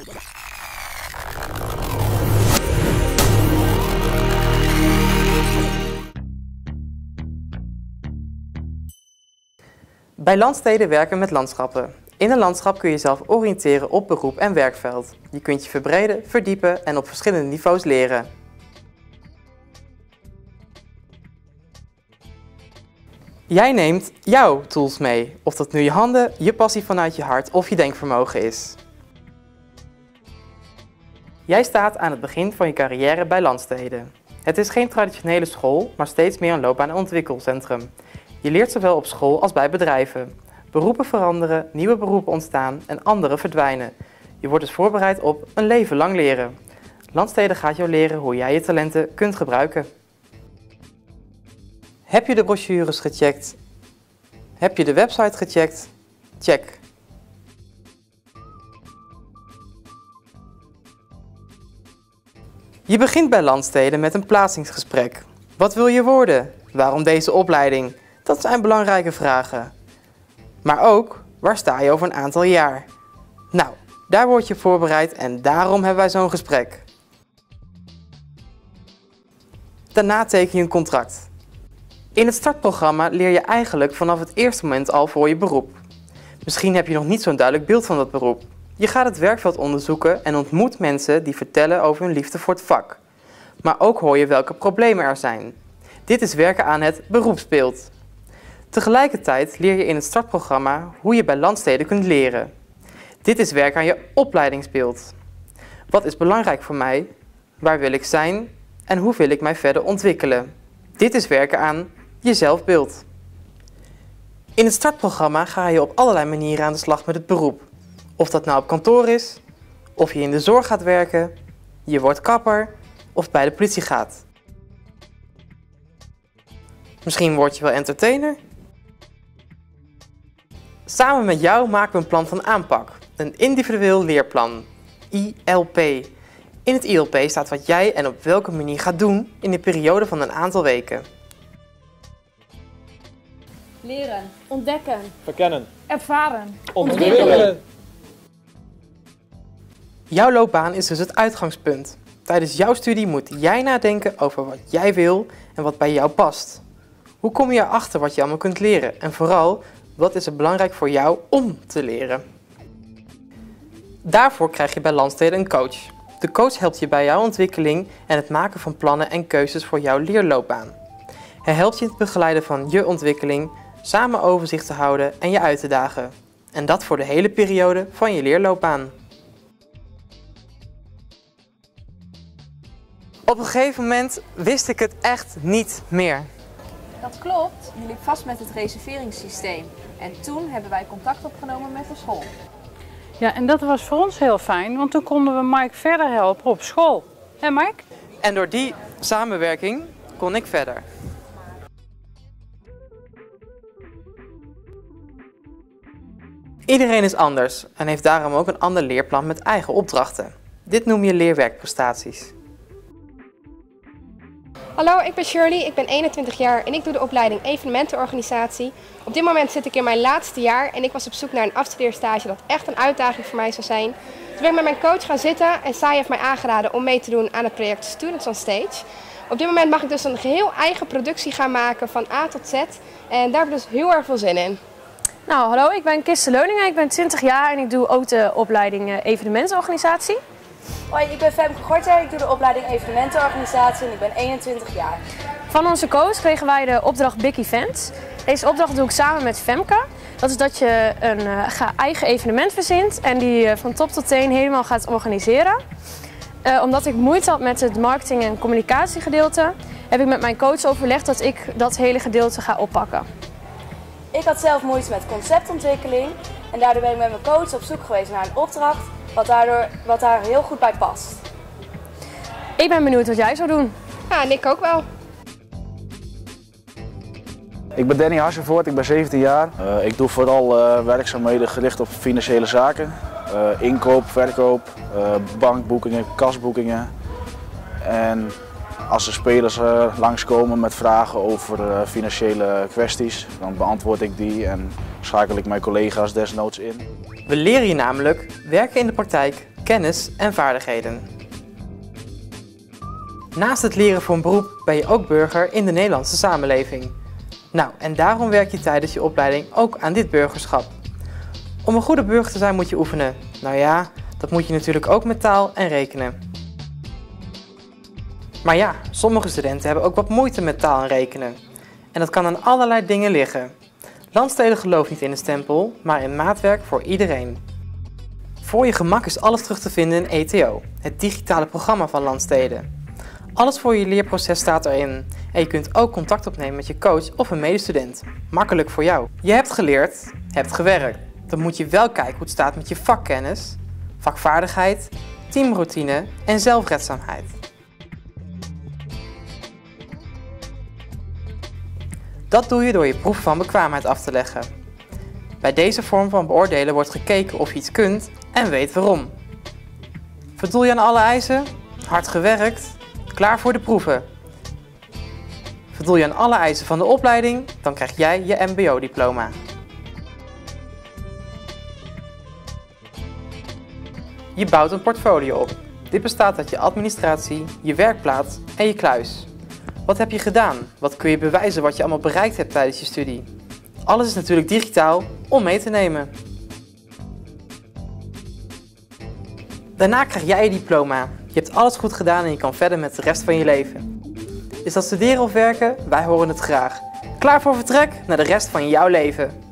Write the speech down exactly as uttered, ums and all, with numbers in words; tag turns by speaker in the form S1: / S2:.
S1: Bij Landsteden werken we met landschappen. In een landschap kun je jezelf oriënteren op beroep en werkveld. Je kunt je verbreden, verdiepen en op verschillende niveaus leren. Jij neemt jouw tools mee, of dat nu je handen, je passie vanuit je hart of je denkvermogen is. Jij staat aan het begin van je carrière bij Landsteden. Het is geen traditionele school, maar steeds meer een loopbaan- en ontwikkelcentrum. Je leert zowel op school als bij bedrijven. Beroepen veranderen, nieuwe beroepen ontstaan en andere verdwijnen. Je wordt dus voorbereid op een leven lang leren. Landsteden gaat jou leren hoe jij je talenten kunt gebruiken. Heb je de brochures gecheckt? Heb je de website gecheckt? Check. Je begint bij Landsteden met een plaatsingsgesprek. Wat wil je worden? Waarom deze opleiding? Dat zijn belangrijke vragen. Maar ook, waar sta je over een aantal jaar? Nou, daar word je voorbereid en daarom hebben wij zo'n gesprek. Daarna teken je een contract. In het startprogramma leer je eigenlijk vanaf het eerste moment al voor je beroep. Misschien heb je nog niet zo'n duidelijk beeld van dat beroep. Je gaat het werkveld onderzoeken en ontmoet mensen die vertellen over hun liefde voor het vak. Maar ook hoor je welke problemen er zijn. Dit is werken aan het beroepsbeeld. Tegelijkertijd leer je in het startprogramma hoe je bij Landsteden kunt leren. Dit is werken aan je opleidingsbeeld. Wat is belangrijk voor mij? Waar wil ik zijn? En hoe wil ik mij verder ontwikkelen? Dit is werken aan je zelfbeeld. In het startprogramma ga je op allerlei manieren aan de slag met het beroep. Of dat nou op kantoor is, of je in de zorg gaat werken, je wordt kapper of bij de politie gaat. Misschien word je wel entertainer? Samen met jou maken we een plan van aanpak, een individueel leerplan, I L P. In het I L P staat wat jij en op welke manier gaat doen in een periode van een aantal weken.
S2: Leren, ontdekken,
S3: verkennen,
S2: ervaren,
S3: ontwikkelen.
S1: Jouw loopbaan is dus het uitgangspunt. Tijdens jouw studie moet jij nadenken over wat jij wil en wat bij jou past. Hoe kom je erachter wat je allemaal kunt leren? En vooral, wat is er belangrijk voor jou om te leren? Daarvoor krijg je bij Landsteden een coach. De coach helpt je bij jouw ontwikkeling en het maken van plannen en keuzes voor jouw leerloopbaan. Hij helpt je in het begeleiden van je ontwikkeling, samen overzicht te houden en je uit te dagen. En dat voor de hele periode van je leerloopbaan. Op een gegeven moment wist ik het echt niet meer.
S2: Dat klopt, je liep vast met het reserveringssysteem. En toen hebben wij contact opgenomen met de school.
S4: Ja, en dat was voor ons heel fijn, want toen konden we Mike verder helpen op school. Hé Mike?
S1: En door die samenwerking kon ik verder. Iedereen is anders en heeft daarom ook een ander leerplan met eigen opdrachten. Dit noem je leerwerkprestaties.
S5: Hallo, ik ben Shirley, ik ben eenentwintig jaar en ik doe de opleiding evenementenorganisatie. Op dit moment zit ik in mijn laatste jaar en ik was op zoek naar een afstudeerstage dat echt een uitdaging voor mij zou zijn. Toen ben ik met mijn coach gaan zitten en zij heeft mij aangeraden om mee te doen aan het project Students on Stage. Op dit moment mag ik dus een geheel eigen productie gaan maken van A tot Z en daar heb ik dus heel erg veel zin in.
S6: Nou, hallo, ik ben Kirsten Leuningen, ik ben twintig jaar en ik doe ook de opleiding evenementenorganisatie.
S7: Hoi, ik ben Femke Gorter, ik doe de opleiding evenementenorganisatie en ik ben eenentwintig jaar.
S6: Van onze coach kregen wij de opdracht Big Events. Deze opdracht doe ik samen met Femke. Dat is dat je een uh, eigen evenement verzint en die uh, van top tot teen helemaal gaat organiseren. Uh, omdat ik moeite had met het marketing- en communicatiegedeelte, heb ik met mijn coach overlegd dat ik dat hele gedeelte ga oppakken.
S7: Ik had zelf moeite met conceptontwikkeling en daardoor ben ik met mijn coach op zoek geweest naar een opdracht wat, daardoor, wat daar heel goed bij past.
S6: Ik ben benieuwd wat jij zou doen.
S5: Ja, en ik ook wel.
S8: Ik ben Danny Hassenvoort, ik ben zeventien jaar. Uh, ik doe vooral uh, werkzaamheden gericht op financiële zaken. Uh, inkoop, verkoop, uh, bankboekingen, kasboekingen. En als er spelers uh, langskomen met vragen over uh, financiële kwesties, dan beantwoord ik die en schakel ik mijn collega's desnoods in.
S1: We leren je namelijk werken in de praktijk, kennis en vaardigheden. Naast het leren voor een beroep ben je ook burger in de Nederlandse samenleving. Nou, en daarom werk je tijdens je opleiding ook aan dit burgerschap. Om een goede burger te zijn moet je oefenen. Nou ja, dat moet je natuurlijk ook met taal en rekenen. Maar ja, sommige studenten hebben ook wat moeite met taal en rekenen. En dat kan aan allerlei dingen liggen. Landsteden gelooft niet in een stempel, maar in maatwerk voor iedereen. Voor je gemak is alles terug te vinden in E T O, het digitale programma van Landsteden. Alles voor je leerproces staat erin en je kunt ook contact opnemen met je coach of een medestudent. Makkelijk voor jou. Je hebt geleerd, hebt gewerkt. Dan moet je wel kijken hoe het staat met je vakkennis, vakvaardigheid, teamroutine en zelfredzaamheid. Dat doe je door je proef van bekwaamheid af te leggen. Bij deze vorm van beoordelen wordt gekeken of je iets kunt en weet waarom. Voldoe je aan alle eisen? Hard gewerkt? Klaar voor de proeven? Voldoe je aan alle eisen van de opleiding? Dan krijg jij je M B O-diploma. Je bouwt een portfolio op. Dit bestaat uit je administratie, je werkplaats en je kluis. Wat heb je gedaan? Wat kun je bewijzen wat je allemaal bereikt hebt tijdens je studie? Alles is natuurlijk digitaal om mee te nemen. Daarna krijg jij je diploma. Je hebt alles goed gedaan en je kan verder met de rest van je leven. Is dat studeren of werken? Wij horen het graag. Klaar voor vertrek naar de rest van jouw leven.